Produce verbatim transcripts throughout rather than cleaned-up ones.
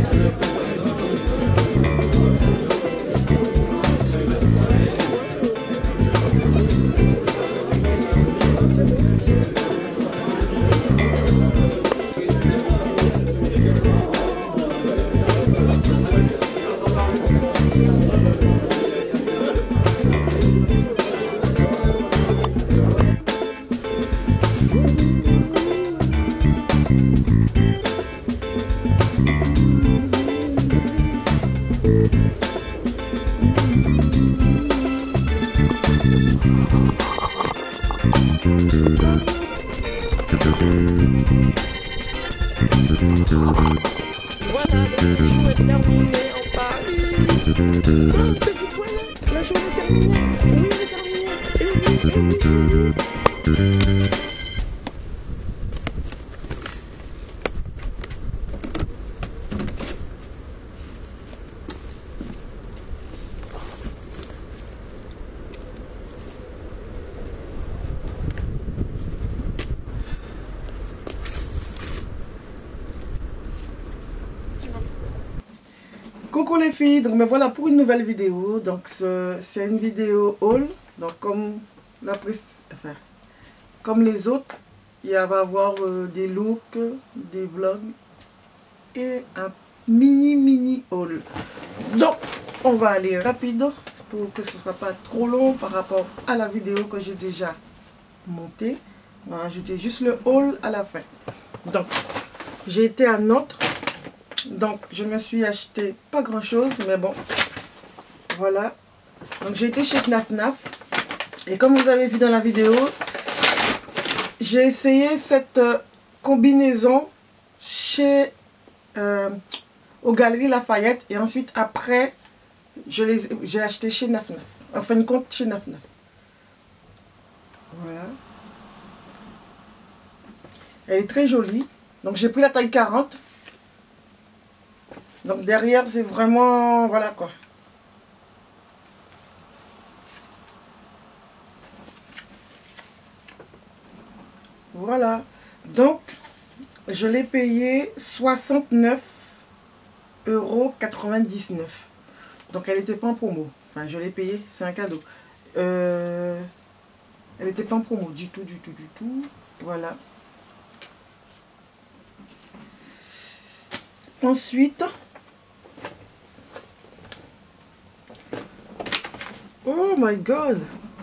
Voilà, le vidéo est terminée en Paris. Oh, petite toilette, la journée est terminée. Oui, elle est terminée. Et oui, et oui, et oui. Coucou les filles, donc me voilà pour une nouvelle vidéo. Donc c'est une vidéo haul. Donc comme la enfin, comme les autres, il va y avoir euh, des looks, des vlogs et un mini mini haul. Donc on va aller rapide pour que ce ne soit pas trop long par rapport à la vidéo que j'ai déjà montée. On va rajouter juste le haul à la fin. Donc j'ai été à Nantes. Donc je me suis acheté pas grand chose, mais bon, voilà. Donc j'ai été chez Fnaf Fnaf. Et comme vous avez vu dans la vidéo, j'ai essayé cette euh, combinaison chez euh, aux Galeries Lafayette. Et ensuite après, je les j'ai acheté chez Fnaf Fnaf. En fin de compte, chez Fnaf Fnaf. Voilà. Elle est très jolie. Donc j'ai pris la taille quarante. Donc derrière c'est vraiment, voilà quoi. Voilà. Donc je l'ai payé soixante-neuf euros quatre-vingt-dix-neuf. Donc elle n'était pas en promo. Enfin je l'ai payé, c'est un cadeau. Euh, elle n'était pas en promo du tout, du tout, du tout. Voilà. Ensuite... Oh my god!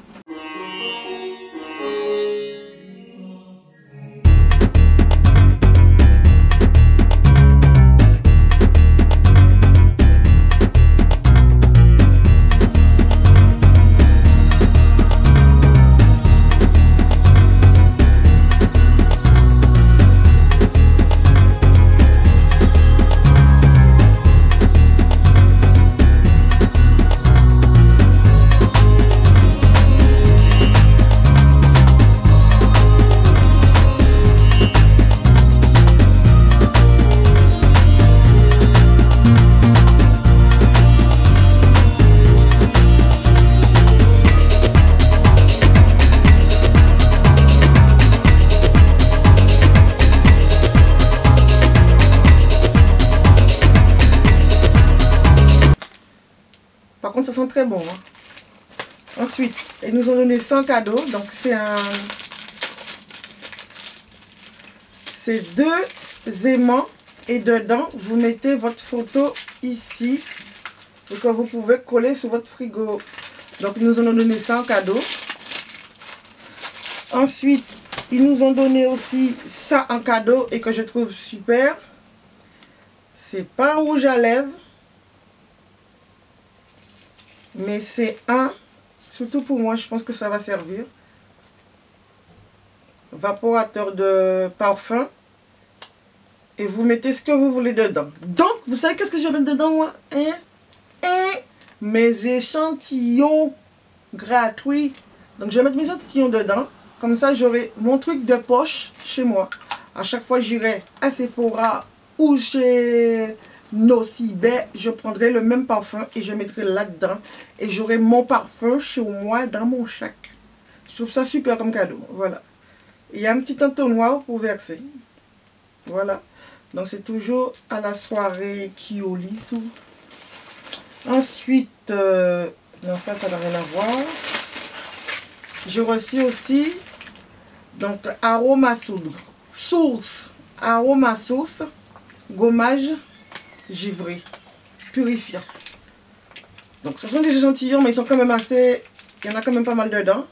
Par contre, ça sent très bon. Hein. Ensuite, ils nous ont donné cent cadeaux. Donc, c'est un... C'est deux aimants. Et dedans, vous mettez votre photo ici. Et que vous pouvez coller sur votre frigo. Donc, ils nous ont donné cent cadeaux. Ensuite, ils nous ont donné aussi ça en cadeau. Et que je trouve super. C'est pas un rouge à lèvres. Mais c'est un, surtout pour moi, je pense que ça va servir. Vaporateur de parfum. Et vous mettez ce que vous voulez dedans. Donc, vous savez qu'est-ce que je mets dedans, moi? Hein? Hein? Mes échantillons gratuits. Donc, je vais mettre mes échantillons dedans. Comme ça, j'aurai mon truc de poche chez moi. À chaque fois, j'irai à Sephora ou chez... Nocibé, je prendrai le même parfum et je mettrai là-dedans. Et j'aurai mon parfum chez moi dans mon sac. Je trouve ça super comme cadeau. Voilà. Il y a un petit entonnoir pour verser. Voilà. Donc c'est toujours à la soirée qui au lit. Sous. Ensuite, euh, non ça, ça n'a rien à voir. J'ai reçu aussi, donc aroma soude, source, aroma source, gommage givré, purifiant. Donc ce sont des échantillons, mais ils sont quand même assez, il y en a quand même pas mal dedans.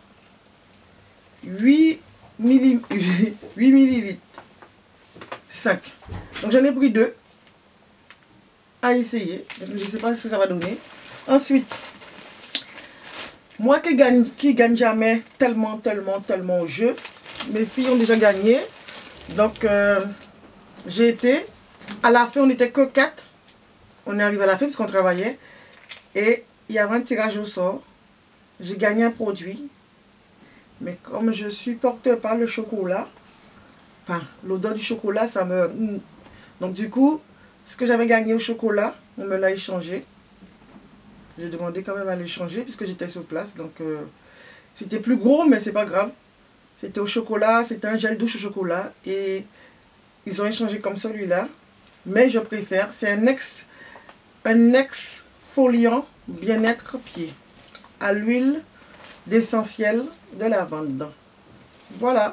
huit millilitres, cinq. Donc j'en ai pris deux à essayer. Donc, je ne sais pas ce que ça va donner. Ensuite, moi qui gagne, qui gagne jamais tellement, tellement, tellement au jeu, mes filles ont déjà gagné. Donc euh, j'ai été, à la fin on n'était que quatre. On est arrivé à la fin parce qu'on travaillait. Et il y avait un tirage au sort. J'ai gagné un produit. Mais comme je supporte pas le chocolat, enfin l'odeur du chocolat, ça me... Donc du coup, ce que j'avais gagné au chocolat, on me l'a échangé. J'ai demandé quand même à l'échanger puisque j'étais sur place. Donc euh, c'était plus gros, mais c'est pas grave. C'était au chocolat, c'était un gel douche au chocolat. Et ils ont échangé comme celui-là. Mais je préfère, c'est un ex, un exfoliant bien-être pied à l'huile d'essentiel de lavande. Voilà.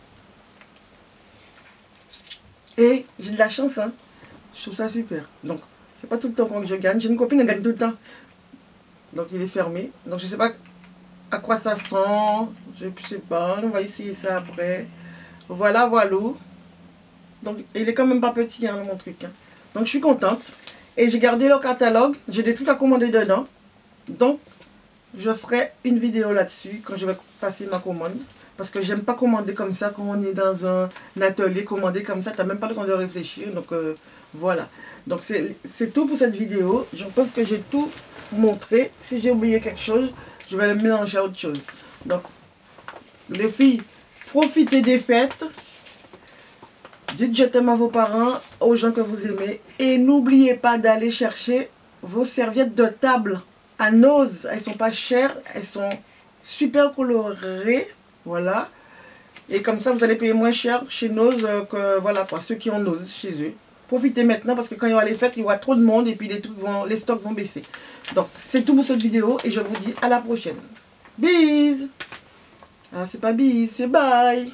Et j'ai de la chance, hein. Je trouve ça super. Donc, c'est pas tout le temps que je gagne. J'ai une copine, elle gagne tout le temps. Donc, il est fermé. Donc, je sais pas à quoi ça sent. Je sais pas. On va essayer ça après. Voilà, voilà. Donc, il est quand même pas petit, hein, mon truc. Hein. Donc, je suis contente. Et j'ai gardé le catalogue. J'ai des trucs à commander dedans. Donc, je ferai une vidéo là-dessus quand je vais passer ma commande. Parce que j'aime pas commander comme ça, quand on est dans un atelier, commander comme ça, tu n'as même pas le temps de réfléchir. Donc euh, voilà. Donc c'est tout pour cette vidéo. Je pense que j'ai tout montré. Si j'ai oublié quelque chose, je vais le mélanger à autre chose. Donc, les filles, profitez des fêtes. Dites je t'aime à vos parents, aux gens que vous aimez. Et n'oubliez pas d'aller chercher vos serviettes de table à Nose. Elles sont pas chères, elles sont super colorées. Voilà. Et comme ça, vous allez payer moins cher chez Nose que voilà quoi, ceux qui ont Nose chez eux. Profitez maintenant parce que quand il y aura les fêtes, il y aura trop de monde et puis les, trucs vont, les stocks vont baisser. Donc, c'est tout pour cette vidéo et je vous dis à la prochaine. Bise. Ah, c'est pas bise, c'est bye.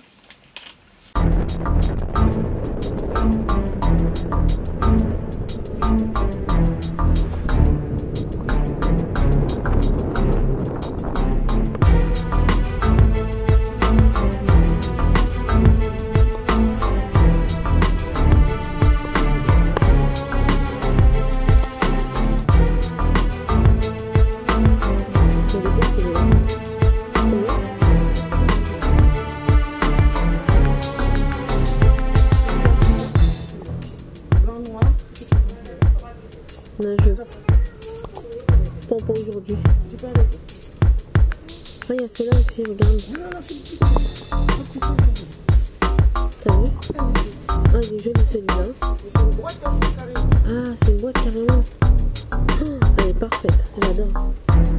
Non, je... Pas pour aujourd'hui. Ah, il y a celle-là aussi, regarde. T'as vu? Ah, il est joli celui-là. Ah, c'est une boîte carrément. Oh, elle est parfaite, j'adore.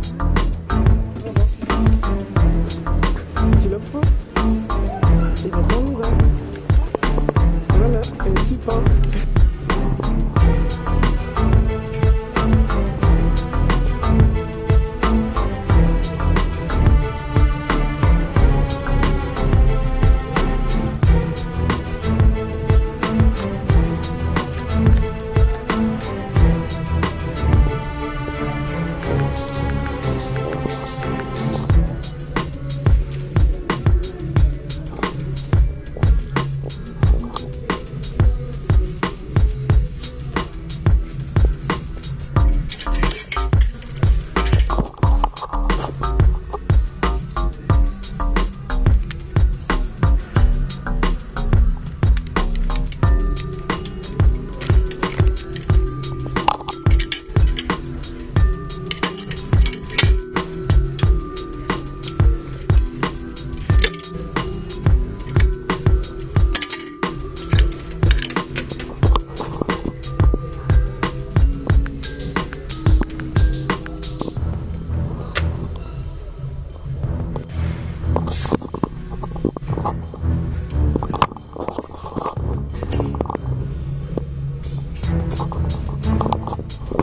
Tu le prends? C'est vraiment ouvert. Voilà, elle est super.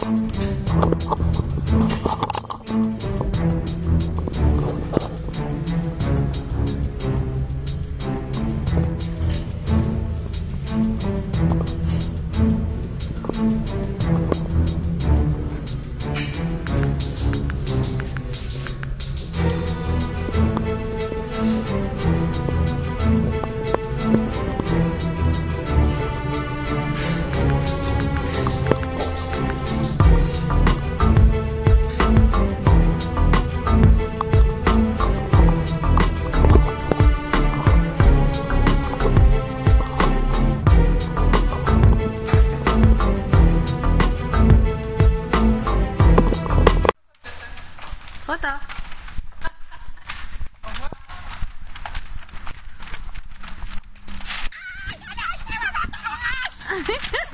Rota. Au revoir.